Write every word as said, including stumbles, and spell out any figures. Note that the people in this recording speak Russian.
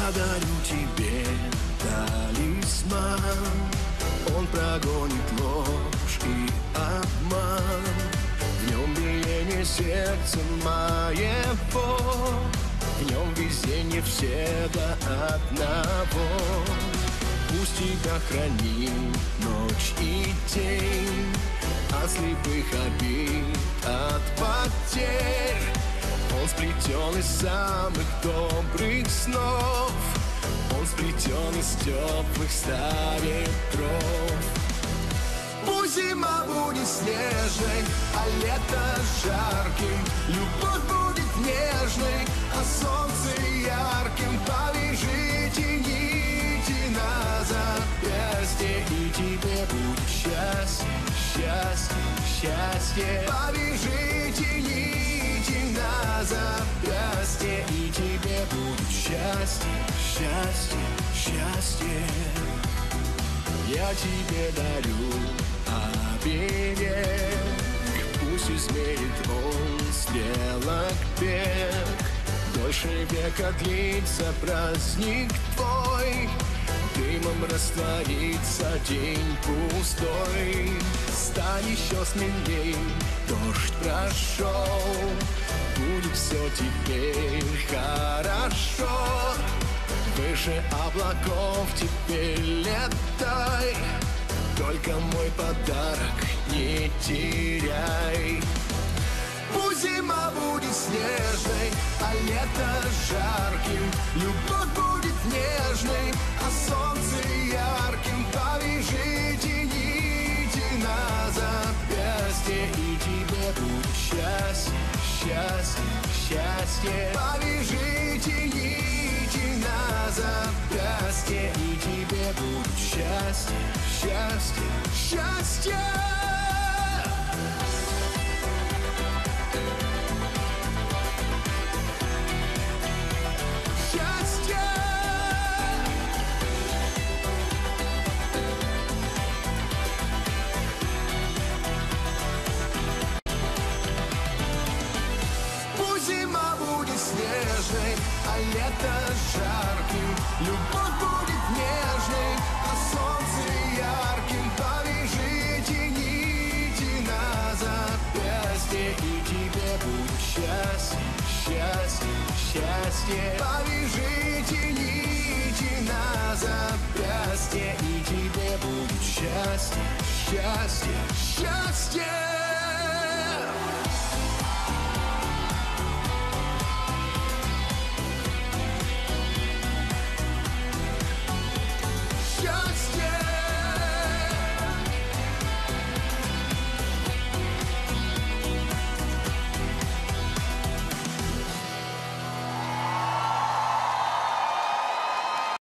дарю тебе талисман. Он прогонит ложь и обман. В нем биение сердца моего, в нем везенье все до одного. Пусть тебя хранит ночь и день от слепых обид, от потерь. Он сплетен из самых добрых снов, он сплетен из теплых ста ветров. Пусть зима будет снежной, а лето жарким, любовь будет нежной, а солнце ярким. Повяжите нити на запястье, и тебе будет счастье, счастье, счастье. Повяжите нити на запястье, и тебе будет счастье, счастье, счастье. Я тебе дарю оберег, пусть измерит он стрелок бег. Дольше века длится праздник твой, дымом растворится день пустой. Стань еще смелей, дождь прошел, будет все теперь хорошо. Выше облаков теперь летай, только мой подарок не теряй. Пусть зима будет снежной, а лето жарким, любовь будет нежной, а солнце ярким. Повяжите нити на запястье, и тебе будет счастье, счастье, счастье. Повяжите нити на запястье, и тебе будет счастье, счастье, счастье. А лето жарким, любовь будет нежной, а солнце ярким. Повяжите нити на запястье, и тебе будет счастье, счастье, счастье. Повяжите нити на запястье, и тебе будет счастье, счастье, счастье.